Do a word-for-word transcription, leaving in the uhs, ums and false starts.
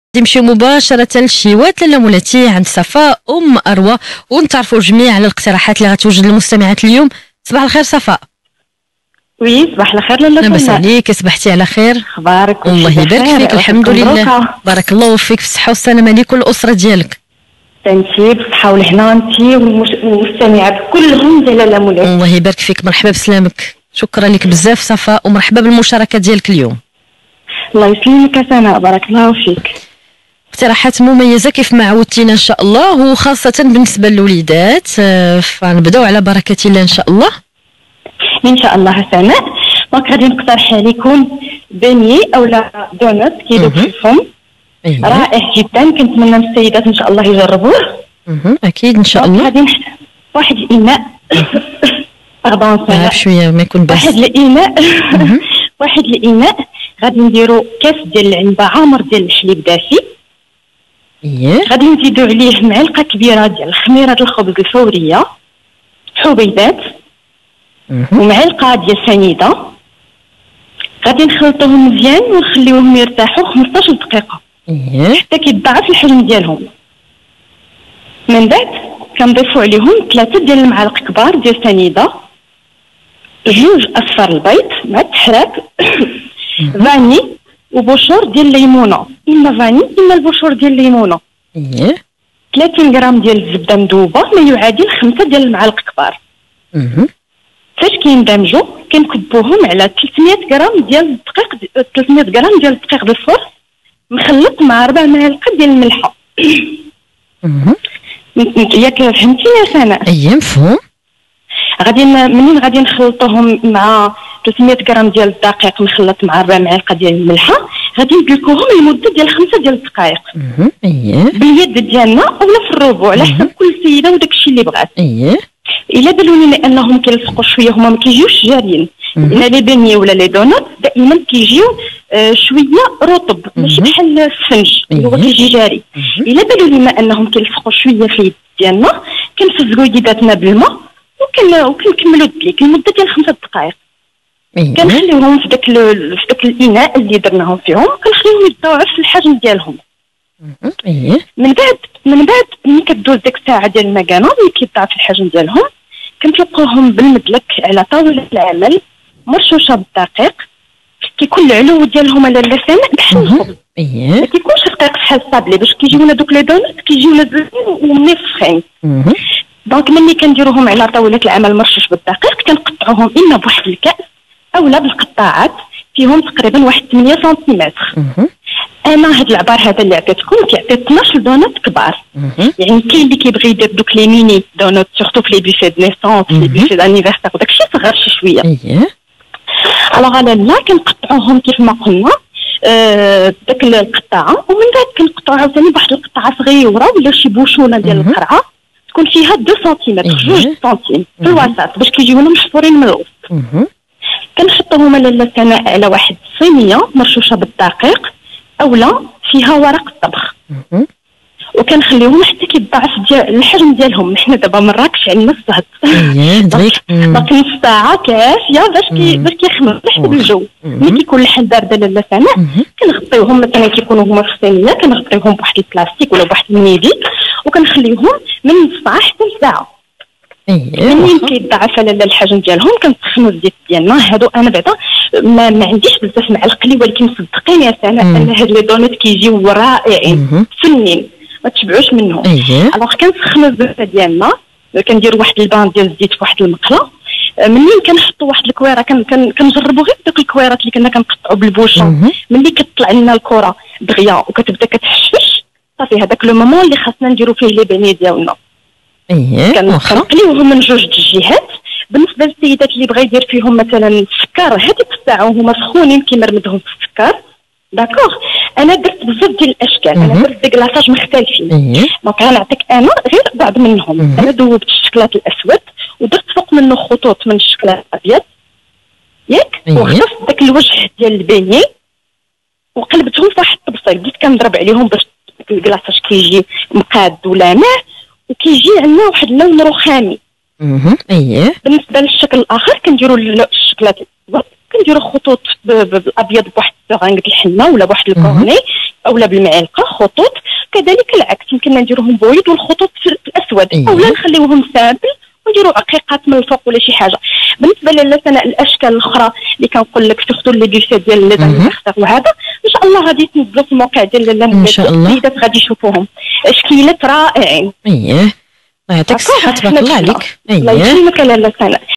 نمشيو مباشرة للشيوات لاله مولاتي عند صفاء أم أروى ونتعرفوا جميع على الاقتراحات اللي غتوجد للمستمعات اليوم. صباح الخير صفاء. وي صباح الخير لاله. لاباس عليك؟ صبحتي على خير؟ اخبارك؟ الله يبارك فيك. الحمد لله بارك الله وفيك، في الصحة والسلامة ليك والأسرة ديالك. انتي بالصحة والهنا انتي والمستمعات كلهم ديال لاله مولاتي. الله يبارك فيك، مرحبا بسلامك. شكرا لك بزاف صفاء ومرحبا بالمشاركة ديالك اليوم. الله يسلمك سناء، بارك الله فيك. اقتراحات مميزة كيف ما عودتينا ان شاء الله، وخاصة بالنسبة للوليدات، فنبداو على بركة الله ان شاء الله. ان شاء الله سناء. دونك غادي نقترح عليكم بني اولا دونات كيدوب في الفم. أيه. رائع جدا، كنتمنى من السيدات ان شاء الله يجربوه. اها اكيد ان شاء الله. غادي نحتاج واحد الاناء باردون سناء شويه ما يكون بس واحد الاناء واحد الاناء غادي نديرو كاس ديال العنبه عامر ديال الحليب دافي. ايه. غادي نزيدو عليه معلقه كبيره ديال خميره الخبز الفوريه حبيبات ومعلقه ديال سنيده. غادي نخلطوهم مزيان ونخليوهم يرتاحوا خمسطاش دقيقه. ايه. حتى كيتضاعف الحجم ديالهم. من بعد كنضيفوا عليهم ثلاثه ديال المعالق كبار ديال سنيده، جوج اصفار البيض مع التحراك فاني وبشور ديال الليمونه، اما فاني اما البشور ديال الليمونه. ايه. ثلاثين غرام ديال الزبده مذوبه ما يعادل خمسه ديال المعالق كبار. اها. فاش كيندمجوا كنكبوهم على ثلاثمية غرام ديال الدقيق، ثلاثمية غرام ديال الدقيق بالفرن مخلط مع ربع معلقه ديال الملحه. اها. ياك فهمتي يا سناء؟ اييه مفهوم. غادي منين غادي نخلطوهم مع ثلاثمية غرام ديال الدقيق مخلط مع ربع معلقه ديال الملحه، غادي ندلكوهم لمده ديال خمسه ديال الدقائق. اها. اييه. باليد ديالنا اولا في الربع على حسب كل سيده وداك الشيء اللي بغات. اييه. الا بانوا لنا انهم كيلصقوا شويه هما ما كيجيوش جاريين، الا لي بني ولا لي دونات دائما كيجيو آه شويه رطب ماشي بحال السفنج اللي هو كيجي جاري. الا بانوا لنا انهم كيلصقوا شويه في اليد ديالنا كنفزقوا يداتنا بالماء وكن وكنكملوا الدليك لمده ديال خمسه دقائق. كنخليوهم في داك في داك الاناء اللي درناهم فيهم، كنخليوهم يتضاعفوا في الحجم ديالهم. اييه. من بعد من بعد ملي كدوز ديك الساعه ديال المكانه ملي كيضاعف الحجم ديالهم كنطلقوهم بالمدلك على طاوله العمل مرشوشه بالدقيق. كيكون العلو ديالهم على اللسان بحال الخبز. اييه. ما كيكونش رقيق بحال الصابلي باش كيجيونا دوك لي دونات كيجيونا زوين ومنفخين. دونك ملي كنديروهم على طاوله العمل مرشوش بالدقيق كنقطعوهم اما بواحد الكاس اولا بالقطاعات فيهم تقريبا واحد ثمانية سنتيمتر. انا هاد العبار هذا اللي عطيتكم كيعطي اثناش دونات كبار. يعني كاين اللي كيبغي يدير دوك لي ميني دونات سورتو في لي بيفي دو نيسونس لي بيفي دانيفرسير وداك الشيء صغار شي شويه. اييه. الوغ انا لا كنقطعوهم كيف ما قلنا آه داك القطاعه، ومن بعد كنقطعوا عاوتاني بواحد القطعه صغيره ولا شي بوشونه ديال القرعه تكون فيها اثنين سنتيمتر جوج سنتيم في الوسط باش كيجيونا محفورين من الوسط. كنحطوهم لاله سناء على واحد الصينيه مرشوشه بالدقيق اولا فيها ورق الطبخ، وكنخليوهم حتى كيتضاعف ديال الحجم ديالهم. حنا دابا مراكش عندنا الزهد دونك نص ساعه كافيه باش كي باش كيخمر حسب الجو. ملي كيكون الحال بارده لاله سناء كنغطيوهم، مثلا كيكونوا هما في الصينيه كنغطيوهم بواحد البلاستيك ولا بواحد الميدي وكنخليوهم من نص ساعه حتى لساعه. اييه. منين كيتضاعف لاله الحجم ديالهم كنسخنوا الزيت ديالنا. هادو انا بعدا ما, ما عنديش بزاف معلقلي، ولكن صدقيني يا سناء ان هاد لي دونات كيجيو رائعين فنين ما تشبعوش منهم. اييه. الوغ كنسخنوا الزيت ديالنا، كنديروا واحد البان ديال الزيت في واحد المقله. منين كنحطوا واحد الكويره كنجربوا غير ديك الكويرات اللي كنا كنقطعوا بالبوشون. ملي كتطلع لنا الكره دغيا وكتبدا كتحشفش صافي هذاك لو مومون اللي خاصنا نديروا فيه لي باني ديالنا. اييه. كنقليوهم من جوج الجهات. بالنسبه للسيدات اللي بغا يدير فيهم مثلا السكر هذيك الساعه وهما سخونين كيمرمدهم في السكر داكوغ. انا درت بزاف ديال الاشكال، انا درت دي كلاصاج مختلفين. دونك غنعطيك انا غير بعض منهم. انا ذوبت الشكلاط الاسود ودرت فوق منه خطوط من الشكلاط الابيض ياك، وخصصت داك الوجه ديال البيني وقلبتهم في واحد الطبسيل. بديت كنضرب عليهم باش الكلاصاج كيجي مقاد ولامع وكيجي عندنا واحد اللون رخامي. اها. اييه. بالنسبه للشكل الاخر كنديروا الشكلاط كنديروا خطوط بالابيض بواحد السرنج د الحنه ولا بواحد الكورني اولا بالمعلقه خطوط، كذلك العكس يمكن نديروهم بويض والخطوط في الاسود، أيه. اولا نخليوهم سامبل ونديروا عقيقات من الفوق ولا شي حاجه. بالنسبه للسنة الاشكال الاخرى اللي كنقول لك سورتو لي بيفيت ديال لي زانيفرسير وهذا ان شاء الله غادي تنزلوا في الموقع ديال لاله ان شاء الله، السيدات غادي يشوفوهم، شكيلات رائعين. اييه الله يعطيك الصحه تبارك الله عليك. الله يسلمك لاله سناء.